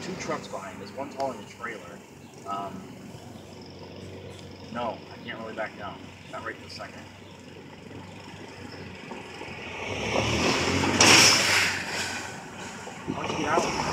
two trucks behind us, one's hauling a trailer. No, I can't really back down. Not right this second. Why don't you get out?